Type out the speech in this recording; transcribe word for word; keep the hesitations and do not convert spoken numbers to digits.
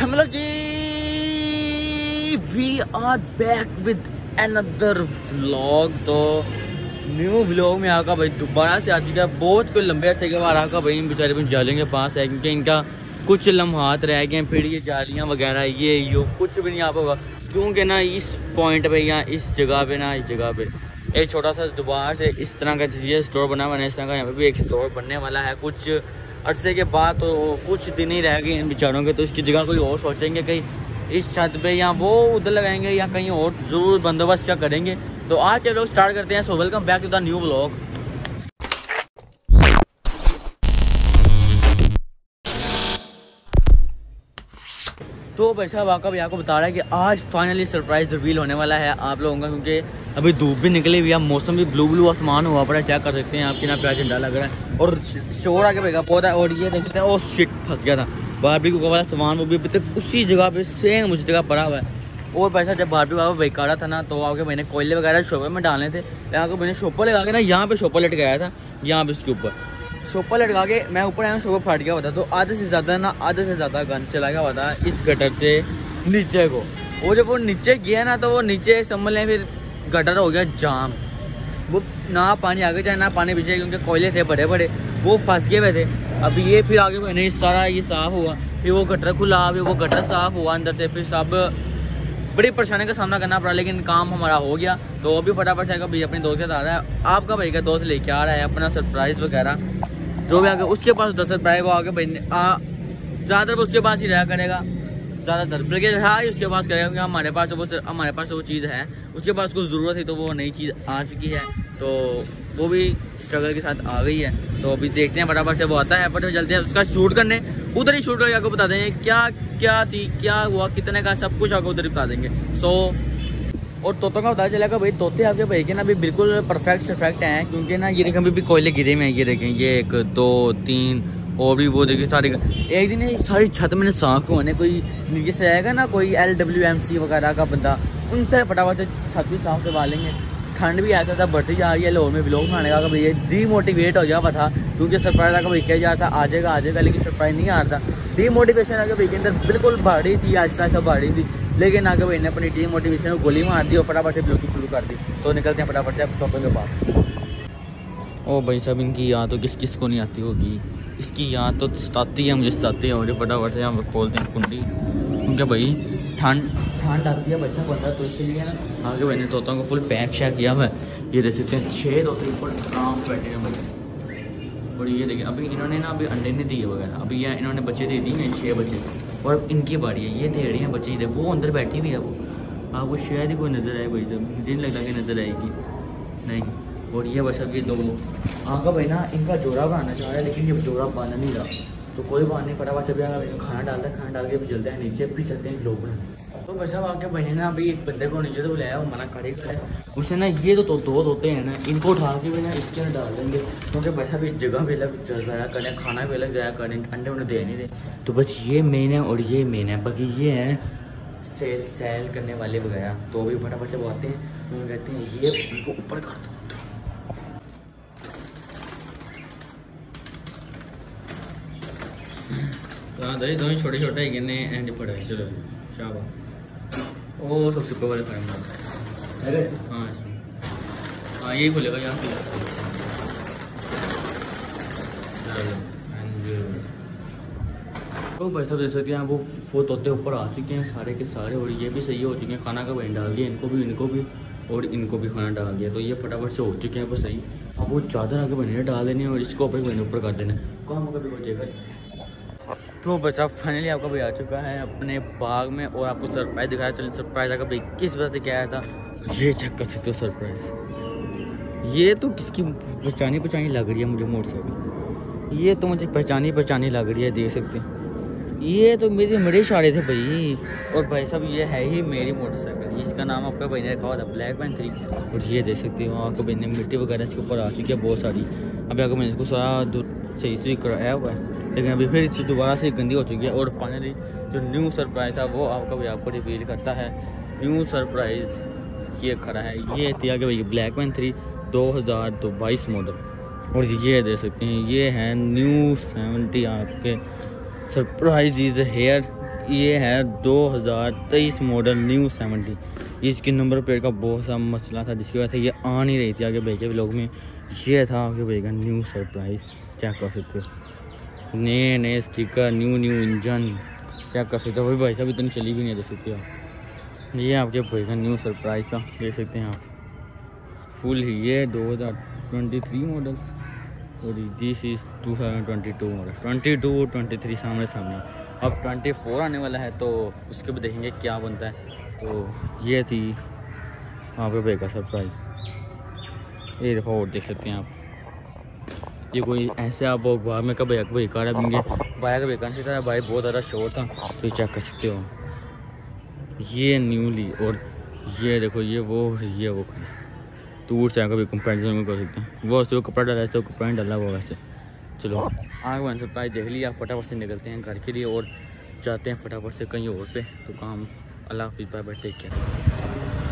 Hello ji, we are back with another vlog. तो new vlog में आका भाई दोबारा से आ चुका है। बहुत कोई लंबे अर्से के बाद आका भाई बेचारे भी जालियों के पास है, क्योंकि इनका कुछ लम्हात रह गए। फिर ये जालियाँ वगैरह ये यो कुछ भी नहीं आप होगा, क्योंकि ना इस पॉइंट पे या इस जगह पे ना इस जगह पे एक छोटा सा दोबारा से इस तरह का ये स्टोर बना हुआ है। इस तरह का यहाँ पे भी एक स्टोर बनने वाला है कुछ अरसे के बाद। तो कुछ दिन ही रह गए इन बेचारों के, तो इसकी जगह कोई और सोचेंगे, कहीं इस छत पे या वो उधर लगाएंगे या कहीं और जरूर बंदोबस्त क्या करेंगे। तो आज के लोग स्टार्ट करते हैं। So welcome back to the new vlog. तो भाई साहब आपका भैया को बता रहा है कि आज फाइनली सरप्राइज रिवील होने वाला है आप लोगों का, क्योंकि अभी धूप भी निकली हुई है, मौसम भी ब्लू ब्लू आसमान हुआ पड़ा है। चेक कर सकते हैं आपके ना प्यार झंडा लग रहा है और शोर आके भैया पौधा है। और ये देख सकते हैं ओ शिट फंस गया था बारबेक्यू का वाला सामान, वो भी उसी जगह पे सेम उसी जगह पड़ा हुआ है। और भाई साहब जब बारबेक्यू का बेकारा था ना, तो आपके मैंने कोयले वगैरह शोपर में डालने थे। यहाँ को मैंने शोपर लगा के ना यहाँ पे शोपर लटकाया था, यहाँ पे इसके ऊपर शोपर लटका के मैं ऊपर आया, शोपर फट गया हुआ था। तो आधे से ज़्यादा ना आधे से ज़्यादा गन चला गया हुआ था इस गटर से नीचे को। वो जब वो नीचे गया ना, तो वो नीचे समझ लें फिर गटर हो गया जाम। वो ना पानी आगे जाए ना पानी पीछे, क्योंकि कोयले थे बड़े बड़े, वो फंस गए हुए थे। अभी ये फिर आगे मैंने सारा ये साफ़ हुआ, फिर वो गटर खुला, फिर वो गटर साफ़ हुआ अंदर से, फिर सब बड़ी परेशानी का सामना करना पड़ा। लेकिन काम हमारा हो गया। तो अभी फटाफट से भाई अपने दोस्त के साथ आ रहा है। आपका भाई का दोस्त लेके आ रहा है अपना सरप्राइज़ वगैरह जो भी आगे उसके पास दस सरप्राइज वो आगे भाई ज़्यादातर उसके पास ही रहा करेगा, ज़्यादातर बल्कि रहा ही उसके पास करेगा, क्योंकि हमारे पास वो हमारे पास वो चीज़ है, उसके पास कुछ ज़रूरत थी तो वो नई चीज़ आ चुकी है। तो वो भी स्ट्रगल के साथ आ गई है। तो अभी देखते हैं फटाफट से वो आता है, फटाफट चलते हैं उसका शूट करने। उधर ही शूट करके आपको बता देंगे क्या क्या थी, क्या हुआ, कितने का, सब कुछ आपको उधर ही बता देंगे। सो और तोतों का पता चलेगा भाई, तोते आपके भाई के ना अभी बिल्कुल परफेक्ट परफेक्ट हैं, क्योंकि ना ये देखें अभी भी कोयले गिरे में हैं। ये देखें ये एक दो तीन और भी वो देखिए सारे। एक दिन ये सारी छत मैंने साफ करवाने, कोई नीचे से आएगा ना कोई एल डब्ल्यू एम सी वगैरह का बंदा, उनसे फटाफट से छत भी साफ करवा लेंगे। ठंड भी ऐसा था बढ़ती जा रही है, लाहौर में व्लॉग बनाने का भैया डीमोटिवेट हो गया हुआ था, क्योंकि सरप्राइज आकर भाई क्या जा रहा था आ जाएगा आ जाएगा, लेकिन सरप्राइज नहीं आ रहा था। डीमोटिवेशन आगे भाई के अंदर बिल्कुल बढ़ी थी, आहिस्ता आहिस्ता बढ़ी थी। लेकिन आगे भाई ने अपनी टीम मोटिवेशन को गोली मार दी और फटाफट से ब्लॉगिंग शुरू कर दी। तो निकलते हैं फटाफट से तोतों के पास। ओ भाई साहब इनकी याद तो किस किस को नहीं आती होगी, इसकी याद तो सताती है, मुझे सताती है। मुझे फटाफट से यहाँ खोलते हैं कुंडी, क्योंकि भाई ठंड ठंड आती है बच्चा पता है, तो इसके लिए ना आगे मैंने तोतों को फुल पैक शैक किया हुआ है। ये देख सकते हैं छः तोते ऊपर आराम से बैठे हैं भाई। और ये देखिए अभी इन्होंने ना अभी अंडे नहीं दिए वगैरह, अभी ये इन्होंने बच्चे दे दिए हैं छः बच्चे, और इनकी बारी है, ये दे रही हैं बच्चे। इधर वो अंदर बैठी हुई है, वो आपको शायद ही कोई नज़र आए भाई, जब मुझे नहीं लगता कि नज़र आएगी नहीं। और ये बस अब ये दो आका भाई ना इनका जोड़ा बनाना चाह रहा है, लेकिन ये जोड़ा बन नहीं रहा। तो कोई बात नहीं, फटाफट से भी खाना डालता है, खाना डाल के भी चलते हैं नीचे, फिर चलते हैं लोग बनाने। तो बस अब आपके भाई ने ना अभी एक बंदे को नीचे से बुलाया, वो मना खड़े खड़े उसने ना ये तो, तो दो होते हैं ना, इनको उठा के भी ना इसके अंदर डाल देंगे, क्योंकि बस अभी जगह भी अलग ज़ाया करें, खाना भी अलग ज़ाया करें, अंडे उन्हें दे नहीं दे। तो बस ये मेन है और ये मेन है, बाकी ये हैं सेल सेल करने वाले वगैरह। तो अभी फटाफट से वो आते हैं, उन्हें कहते हैं ये उनको ऊपर कर दो। हाँ दही दो छोटे छोटे गिरने एंड पड़े। चलो शाबाश। ओ सबसे ऊपर वाले फाइम अरे हाँ इसमें हाँ यही बोलेगा यहाँ पे। तो भाई साहब देख सकते हैं वो वो तोते ऊपर आ चुके हैं सारे के सारे, और ये भी सही हो चुके हैं। खाना का वहीं डाल दिया इनको भी, इनको भी और इनको भी खाना डाल दिया। तो ये फटाफट से हो चुके हैं वो सही। अब वो चादर आगे बने डाल देने और इसको ऊपर बने ऊपर कर देना, काम कभी हो जाएगा। तो बच्चा फाइनली आपका भाई आ चुका है अपने बाग में, और आपको सरप्राइज दिखाया। चलिए सरप्राइज आका भाई किस वजह से क्या आया था ये चेक कर सकते हो। सरप्राइज ये तो किसकी पहचानी पहचानी लग रही है मुझे, मोटरसाइकिल ये तो मुझे पहचानी पहचानी लग रही है, देख सकते हैं। ये तो मेरे मेरे इशारे थे भाई। और भाई साहब ये है ही मेरी मोटरसाइकिल, इसका नाम आपका भाई ने रखा हुआ था ब्लैक पैंथरी। और ये देख सकते हो आपको भाई ने मिट्टी वगैरह इसके ऊपर आ चुकी है बहुत सारी। अभी आपको मैंने इसको सारा सही से कराया हुआ है, लेकिन अभी फिर इससे दोबारा से गंदी हो चुकी है। और फाइनली जो न्यू सरप्राइज था वो आपका भाई आपको रिवील करता है। न्यू सरप्राइज ये खड़ा है, ये थी आगे भाई ब्लैक पैंथरी दो हज़ार दो बाईस मॉडल। और ये देख सकते हैं ये है न्यू सेवेंटी आपके सरप्राइज इज हेयर। ये है दो हज़ार तेईस मॉडल न्यू सेवेंटी। इसके नंबर प्लेट का बहुत सा मसला था जिसकी वजह से ये आ नहीं रही थी आगे भाई के व्लॉग में। ये था आगे भाई का न्यू सरप्राइज, चेक कर सकते हो। नए नए sticker, new new engine, check कर सकते हो। भाई भाई साहब इतनी चली भी नहीं दे सकते हो। ये आपके भाई का न्यू सरप्राइज था, देख सकते हैं आप। फुल ये दो हज़ार तेईस मॉडल्स और this is two thousand twenty two model. Twenty two twenty three सामने सामने, अब ट्वेंटी फोर आने वाला है तो उसके भी देखेंगे क्या बनता है। तो ये थी आपके भाई का सरप्राइज। ये दफ़ा और देख सकते हैं आप। ये कोई ऐसे आप बाहर में कब भाई कार देंगे, भाई का बेकार से था, भाई बहुत ज़्यादा शोर था, तो चेक कर सकते हो। ये न्यूली और ये देखो, ये वो ये वो दूर से आकर भी कंपेरिजन में कर सकते हैं। वो उससे वो कपड़ा डाला है, वो कपड़ा नहीं डाला हुआ वैसे। चलो आगे वन सरप्राइज देख लिया, फटाफट से निकलते हैं घर के लिए और जाते हैं फटाफट से कहीं और पे। तो काम अल्लाह हाफिज़, बाय बाय, टेक केयर।